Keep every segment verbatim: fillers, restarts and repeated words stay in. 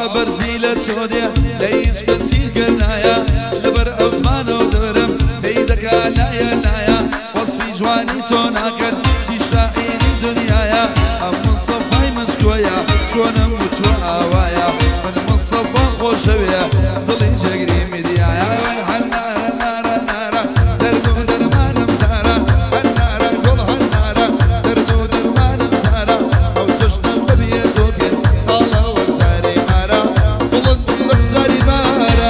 برزی لە چۆدێ لە هیچ کەسی کردنایە لەبەر ئەو زمانە و دەرم پێی دەکا نایە نایە وەسفی جوانی تۆ ناکرد چی شاعیری دنیایە ئەم مستەفای مچکۆیە چۆنم وتوە ئاوایە من مستەفا خۆشەوێ دڵی جێگری میدیایە هەنارە نارە نارە دەرد و دەرمانم زارە هەنارە گوڵ هەنارە دەرد و دەرمانم زارە ئەو جشنم بەبیێ تۆ کرد تاڵەوە زاری مارە دڵت دڵت زاری مارە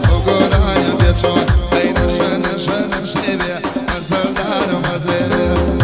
Mazaldar, mazaldar